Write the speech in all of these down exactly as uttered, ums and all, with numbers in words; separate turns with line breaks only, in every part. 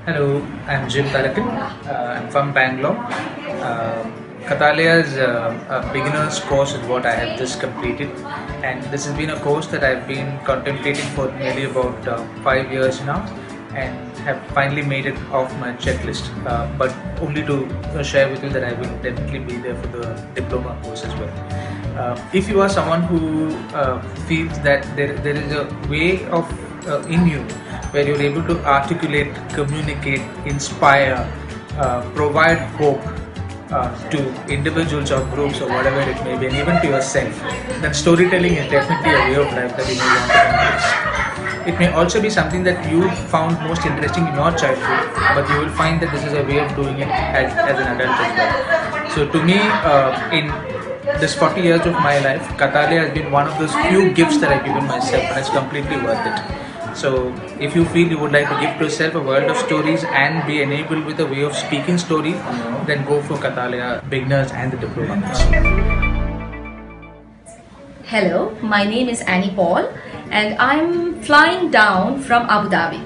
Hello, I'm Jim Talakan. Uh, I'm from Bangalore. Uh, Kathaleya's uh, a beginner's course is what I have just completed, and this has been a course that I've been contemplating for nearly about uh, five years now, and have finally made it off my checklist. Uh, but only to uh, share with you that I will definitely be there for the diploma course as well. Uh, if you are someone who uh, feels that there there is a way of uh, in you where you're able to articulate, communicate, inspire, uh, provide hope uh, to individuals or groups or whatever it may be, and even to yourself, then storytelling is definitely a way of life that you may want to embrace. It may also be something that you found most interesting in your childhood, but you will find that this is a way of doing it as, as an adult as well. So to me, uh, in this forty years of my life, Kathaleya has been one of those few gifts that I've given myself, and it's completely worth it. So if you feel you would like to give to yourself a world of stories and be enabled with a way of speaking story, then go for Kathaleya beginners and the diploma.
Hello, my name is Annie Paul and I'm flying down from Abu Dhabi.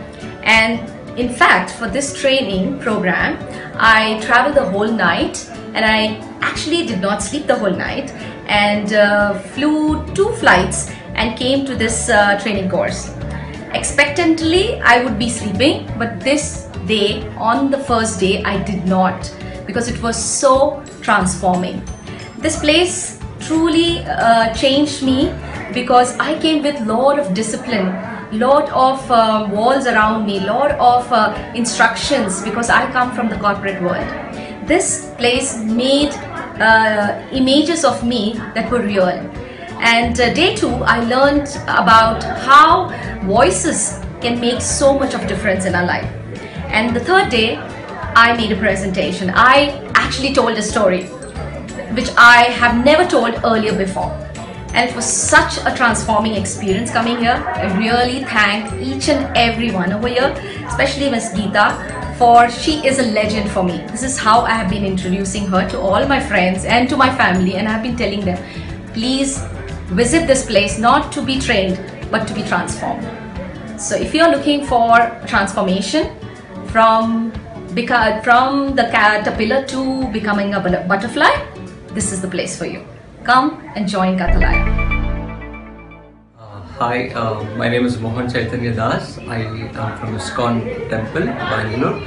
And in fact, for this training program, I traveled the whole night, and I actually did not sleep the whole night, and uh, flew two flights and came to this uh, training course. Expectantly, I would be sleeping, but this day, on the first day, I did not, because it was so transforming. This place truly uh, changed me, because I came with lot of discipline, lot of uh, walls around me, lot of uh, instructions, because I come from the corporate world. This place made uh, images of me that were real. And uh, day two, I learned about how voices can make so much of difference in our life. And the third day, I made a presentation. I actually told a story which I have never told earlier before. And it was such a transforming experience coming here. I really thank each and every one over here, especially Miss Geeta, for she is a legend for me. This is how I have been introducing her to all my friends and to my family, and I have been telling them, please visit this place not to be trained but to be transformed. So if you are looking for transformation from from the caterpillar to becoming a butterfly, this is the place for you. Come and join Kathaleya.
Uh, hi, uh, my name is Mohan Chaitanya Das. I am from ISKCON Temple, Bangalore.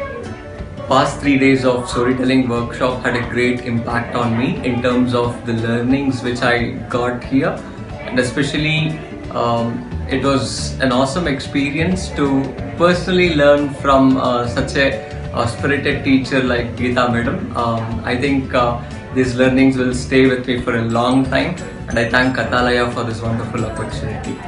Past three days of storytelling workshop had a great impact on me in terms of the learnings which I got here, and especially um, it was an awesome experience to personally learn from uh, such a, a spirited teacher like Geeta Madam. Um, I think uh, these learnings will stay with me for a long time, and I thank Kathaleya for this wonderful opportunity.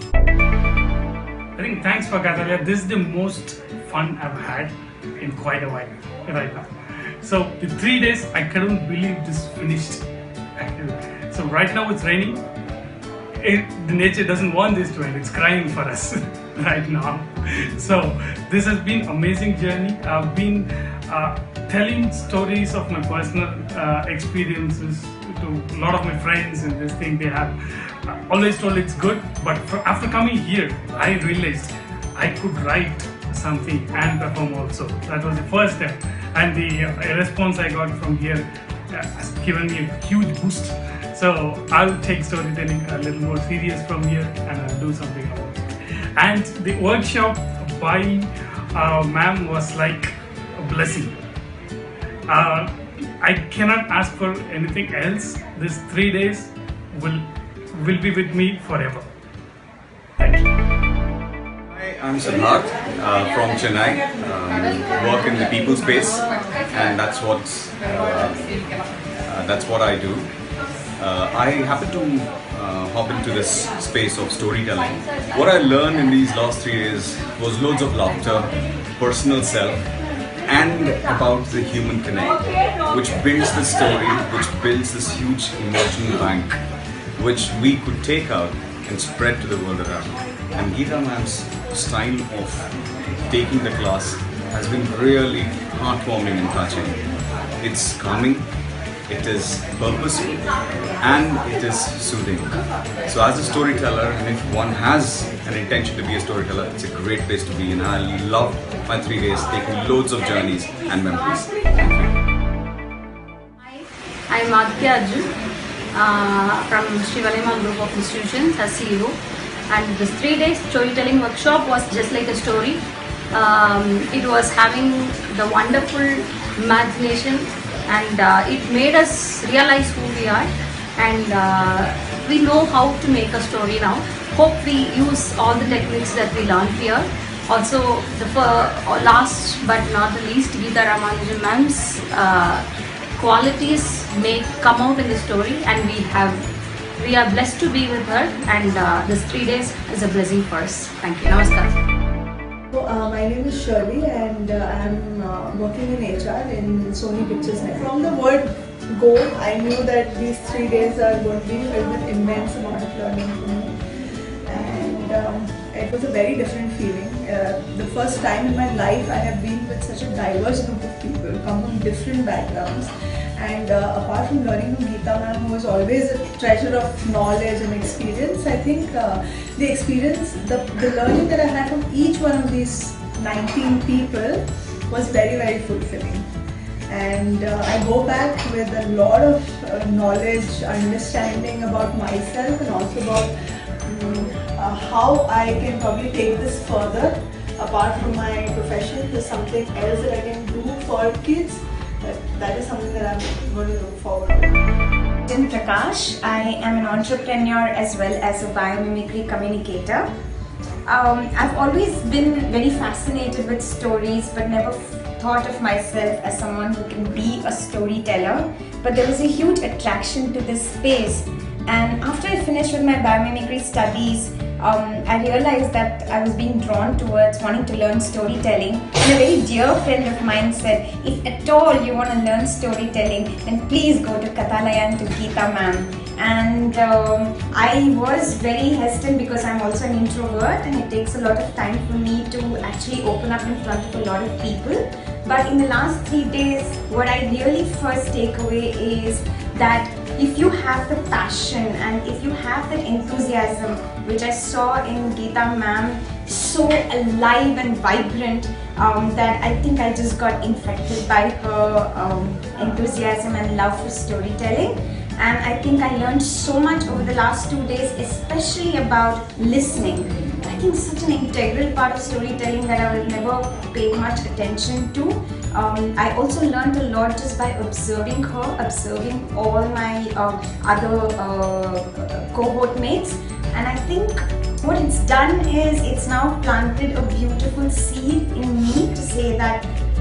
I think thanks for Kathaleya. This is the most fun I've had in quite a while right now. So the three days, I couldn't believe this finished. So right now it's raining. It, the nature doesn't want this to end. It's crying for us right now. So this has been amazing journey. I've been uh, telling stories of my personal uh, experiences to a lot of my friends, and this thing they have uh, always told it's good. But for, after coming here, I realized I could write something and perform also. That was the first step, and the uh, response I got from here uh, has given me a huge boost. So I'll take storytelling a little more serious from here, and I'll do something about it. And the workshop by uh, ma'am was like a blessing. Uh, I cannot ask for anything else. These three days will will be with me forever. Thank you.
Hi, I'm Siddharth uh, from Chennai. Um, work in the people space, and that's what's uh, uh, that's what I do. Uh, I happen to uh, hop into this space of storytelling. What I learned in these last three years was loads of laughter, personal self, and about the human connect, which builds the story, which builds this huge emotional bank, which we could take out and spread to the world around. And Geeta ma'am's style of taking the class has been really heartwarming and touching. It's calming, it is purposeful, and it is soothing. So as a storyteller, and if one has an intention to be a storyteller, it's a great place to be, and I love my three days, taking loads of journeys and memories. Thank you.
I am Aditya Arjun uh, from Shivalema Group of Institutions as C E O, and this three days storytelling workshop was just like a story. Um, it was having the wonderful imagination, and uh, it made us realize who we are, and uh, we know how to make a story now. Hope we use all the techniques that we learned here. Also, the uh, last but not the least, Geeta Ramanujan ma'am's uh, qualities may come out in the story, and we have we are blessed to be with her, and uh, this three days is a blessing for us. Thank you. Namaskar.
So, uh, my name is Shirley, and uh, I am uh, working in H R in Sony Pictures. From the word go, I knew that these three days are going to be filled with immense amount of learning for me, and um, it was a very different feeling. Uh, the first time in my life I have been with such a diverse group of people, come from different backgrounds, and uh, apart from learning from Geeta ma'am, who was always a treasure of knowledge and experience, I think uh, the experience, the, the learning that I had from each one of these nineteen people was very very fulfilling. And uh, I go back with a lot of uh, knowledge, understanding about myself, and also about um, uh, how I can probably take this further. Apart from my profession, there's something else that I can do for kids. That, that is something that I'm going to look forward to.
I'm Prakash. I am an entrepreneur as well as a biomimicry communicator. Um, I've always been very fascinated with stories, but never thought of myself as someone who can be a storyteller. But there was a huge attraction to this space, and after I finished with my biomimicry studies, um, I realized that I was being drawn towards wanting to learn storytelling. And a very dear friend of mine said, if at all you want to learn storytelling, then please go to Kathalaya and to Geeta ma'am. And um, I was very hesitant because I'm also an introvert, and it takes a lot of time for me to actually open up in front of a lot of people. But in the last three days, what I really first take away is that if you have the passion and if you have the enthusiasm, which I saw in Geeta ma'am, so alive and vibrant, um, that I think I just got infected by her um, enthusiasm and love for storytelling. And I think I learned so much over the last two days, especially about listening. I think such an integral part of storytelling that I will never pay much attention to. Um, I also learned a lot just by observing her, observing all my uh, other uh, cohort mates. And I think what it's done is it's now planted a beautiful seed in me to say that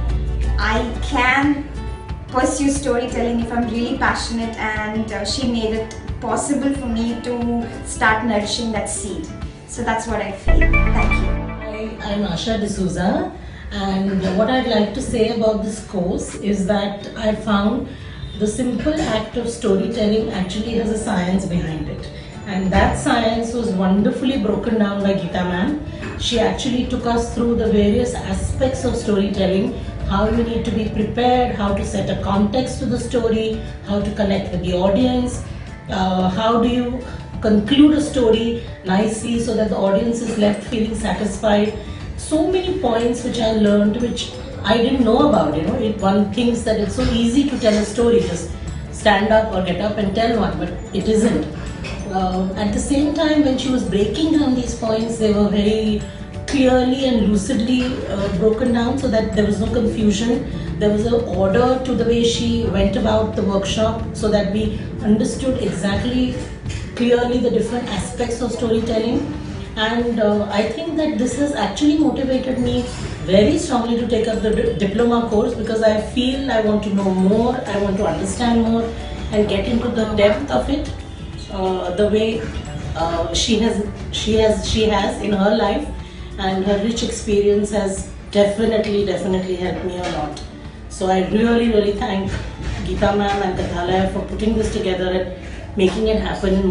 I can pursue storytelling if I'm really passionate, and uh, she made it possible for me to start nourishing that seed. So that's what I feel. Thank you.
Hi, I'm Asha D'Souza, and what I'd like to say about this course is that I found the simple act of storytelling actually has a science behind it. And that science was wonderfully broken down by Geeta ma'am. She actually took us through the various aspects of storytelling, how you need to be prepared, how to set a context to the story, how to connect with the audience, uh, how do you conclude a story nicely so that the audience is left feeling satisfied. So many points which I learned, which I didn't know about. You know, it, one thinks that it's so easy to tell a story, just stand up or get up and tell one, but it isn't. Uh, at the same time, when she was breaking down these points, they were very clearly and lucidly uh, broken down so that there was no confusion. There was an order to the way she went about the workshop so that we understood exactly clearly the different aspects of storytelling. And uh, I think that this has actually motivated me very strongly to take up the d diploma course, because I feel I want to know more, I want to understand more and get into the depth of it uh, the way uh, she has she has she has in her life. And her rich experience has definitely, definitely helped me a lot. So I really, really thank Geeta ma'am and Kathalaya for putting this together and making it happen in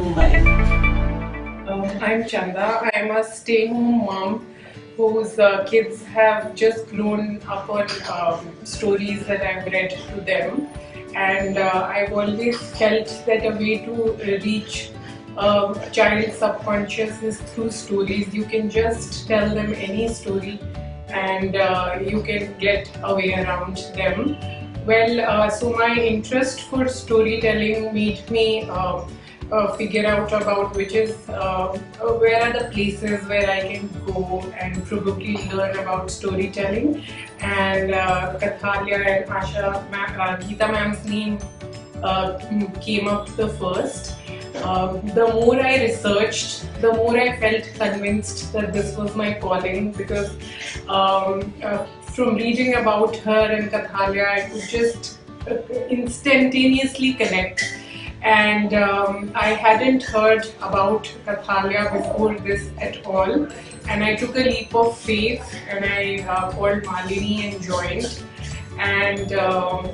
Mumbai.
Um, I'm Chanda. I am a stay-home mom whose uh, kids have just grown up on um, stories that I've read to them. and uh, I've always felt that a way to reach uh, a child's subconscious is through stories. You can just tell them any story and uh, you can get a way around them. Well, uh, so my interest for storytelling made me uh, uh, figure out about which is uh, where are the places where I can go and probably learn about storytelling. And uh, Kathalya and Asha, ma uh, Geeta ma'am's name uh, came up the first. Uh, the more I researched, the more I felt convinced that this was my calling, because um, uh, from reading about her and Kathalya, I could just uh, instantaneously connect. And um, I hadn't heard about Kathalya before this at all. And I took a leap of faith and I uh, called Malini and joined. And um,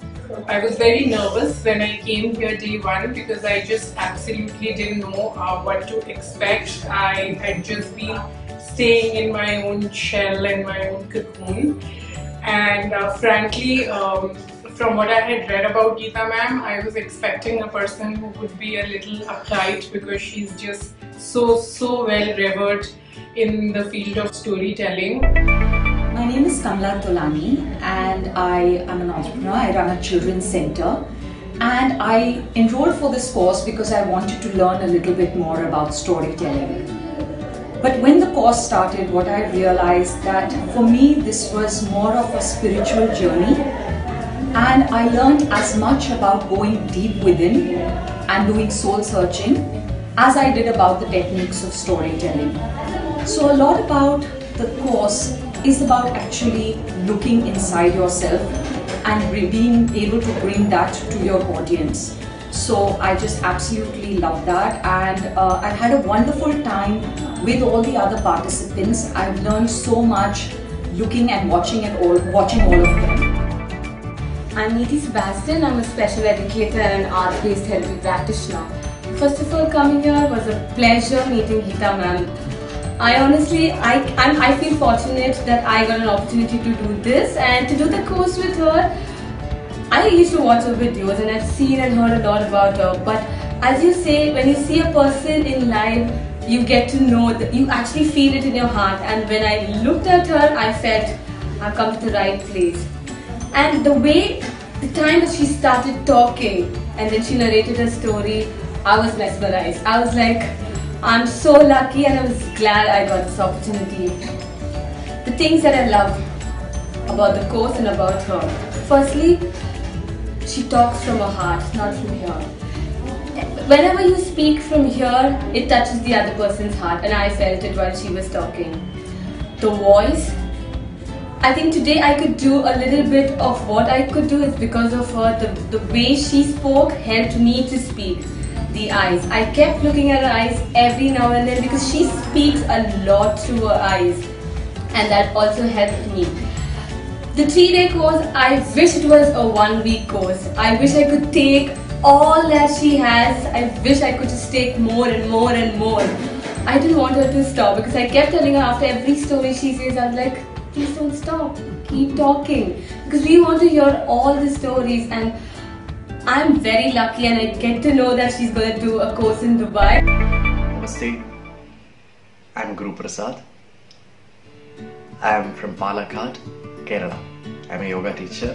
I was very nervous when I came here day one because I just absolutely didn't know uh, what to expect. I had just been staying in my own shell and my own cocoon. And uh, frankly, um, from what I had read about Geeta ma'am, I was expecting a person who would be a little uptight because she's just so, so well revered in the field of storytelling.
My name is Kamla Tolani and I am an entrepreneur. I run a children's center and I enrolled for this course because I wanted to learn a little bit more about storytelling. But when the course started, what I realized that for me this was more of a spiritual journey, and I learned as much about going deep within and doing soul searching as I did about the techniques of storytelling. So a lot about the course is about actually looking inside yourself and being able to bring that to your audience. So I just absolutely love that, and uh, I've had a wonderful time with all the other participants. I've learned so much looking and watching at all, watching all of them.
I'm Neeti Sebastian. I'm a special educator and an art-based therapy practitioner. First of all, coming here was a pleasure meeting Geeta ma'am. I honestly, I, I'm, I feel fortunate that I got an opportunity to do this and to do the course with her. I used to watch her videos and I've seen and heard a lot about her, but as you say, when you see a person in live, you get to know that you actually feel it in your heart. And when I looked at her, I felt I've come to the right place. And the way, the time that she started talking and then she narrated her story, I was mesmerized. I was like, I'm so lucky, and I was glad I got this opportunity. The things that I love about the course and about her. Firstly, she talks from her heart, not from here. Whenever you speak from here, it touches the other person's heart, and I felt it while she was talking. The voice, I think today I could do a little bit of what I could do is because of her. The, the way she spoke helped me to speak. The eyes, I kept looking at her eyes every now and then because she speaks a lot through her eyes, and that also helped me. The three-day course, I wish it was a one-week course. I wish I could take all that she has. I wish I could just take more and more and more. I didn't want her to stop because I kept telling her after every story she says, I was like, please don't stop, keep talking, because we want to hear all the stories. And I'm very lucky and I get to know that she's going to do a course in Dubai.
Namaste, I'm Guru Prasad. I am from Palakkad, Kerala. I'm a yoga teacher.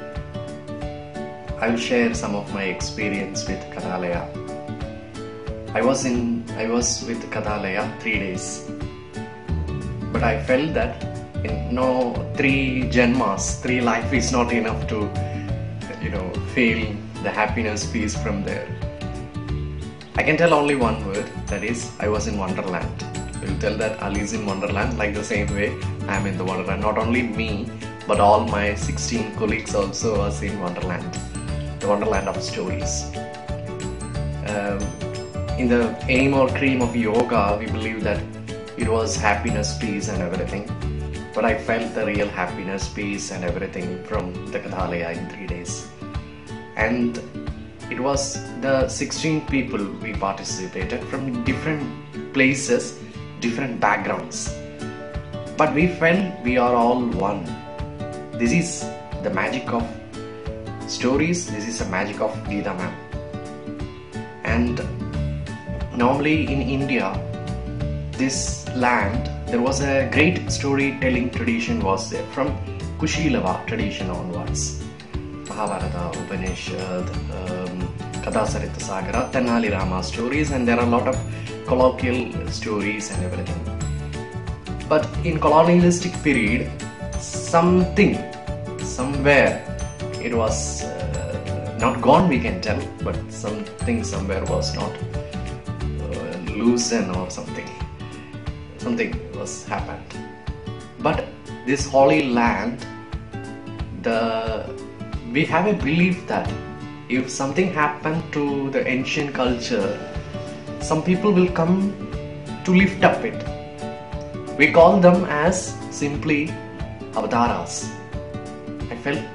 I'll share some of my experience with Kathalya. I was in, I was with Kathalya three days, but I felt that in no three janmas, three life is not enough to, you know, feel the happiness, peace from there. I can tell only one word, that is, I was in Wonderland. We'll tell that Ali's in Wonderland, like the same way I am in the Wonderland. Not only me, but all my sixteen colleagues also was in Wonderland, the Wonderland of stories. Um, in the aim or cream of yoga, we believe that it was happiness, peace and everything. But I felt the real happiness, peace and everything from the Kathalya in three days. And it was the sixteen people we participated from different places, different backgrounds. But we felt we are all one. This is the magic of stories, this is the magic of Geeta ma'am. And normally in India, this land, there was a great storytelling tradition was there from Kushilava tradition onwards. Mahabharata, Upanishad, um, Kathasarita Sagara, Tenali Rama stories, and there are a lot of colloquial stories and everything. But in colonialistic period, something, somewhere, it was uh, not gone, we can tell, but something somewhere was not uh, loosened or something. Something was happened. But this holy land, the we have a belief that if something happened to the ancient culture, some people will come to lift up it. We call them as simply avataras. I felt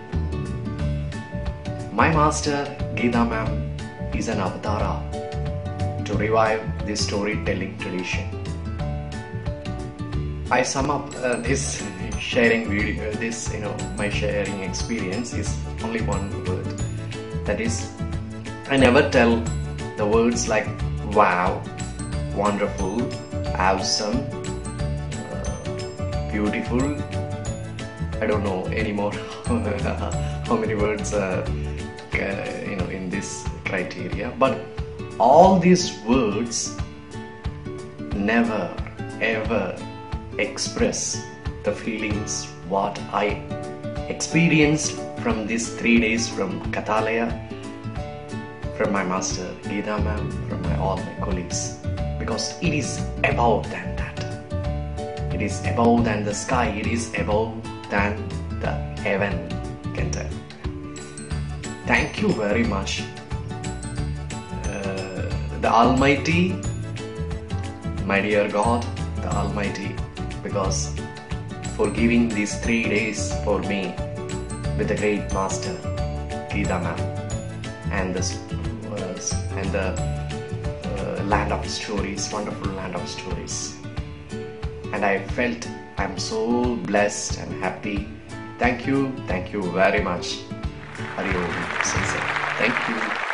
my master Geeta ma'am is an avatara to revive this storytelling tradition. I sum up uh, this sharing video, this you know my sharing experience is only one word. That is, I never tell the words like wow, wonderful, awesome, uh, beautiful. I don't know anymore how many words uh, uh, you know in this criteria. But all these words never ever express the feelings what I experienced from these three days from Kathalaya, from my master Geeta ma'am, from my all my colleagues, because it is above than that. It is above than the sky. It is above than the heaven, can tell. Thank you very much, uh, the Almighty, my dear God, the Almighty, because for giving these three days for me with the great master Geeta ma'am and the uh, and the uh, land of stories, wonderful land of stories. And I felt I'm so blessed and happy. Thank you, thank you very much. Hari Om, sincere. Thank you.